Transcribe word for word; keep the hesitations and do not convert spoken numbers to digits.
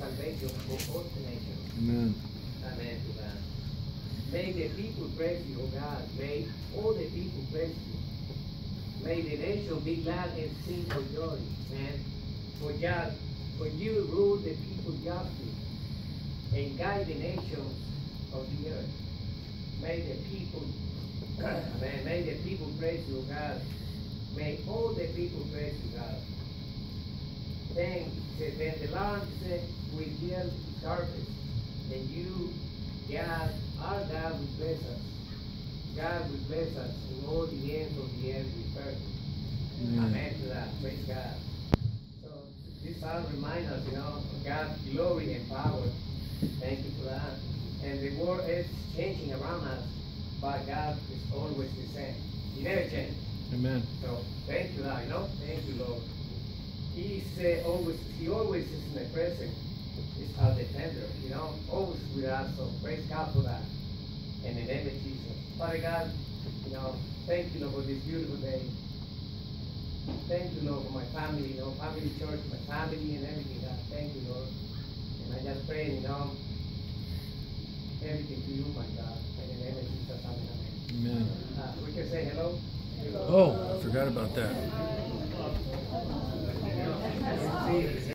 salvation for all the nations. Amen. Amen to that. May the people praise you, O God. May all the people praise you. May the nation be glad and sing for joy, man. For God, for you rule the people justly and guide the nations of the earth. May the people, amen, may the people praise you, God. May all the people praise you, God. Then, then the Lord said, we yield its harvest, and you, God, our God, will bless us. God will bless us in all the ends of the earth with purpose. Amen. Amen to that. Praise God. So this psalm reminds us, you know, of God's glory and power. Thank you for that. And the world is changing around us, but God is always the same. He never changes. Amen. So thank you, Lord. You know, thank you, Lord. He's uh, always, He always is in the present. He's our defender. You know, always with us. So praise God for that. In the name of Jesus, Father God, you know, thank you, Lord, for this beautiful day. Thank you, Lord, for my family, you know, family church, my family and everything, God. Thank you, Lord. And I just pray, you know, everything to you, my God. In the name of Jesus, amen. Amen. Uh, we can say hello. Oh, I forgot about that.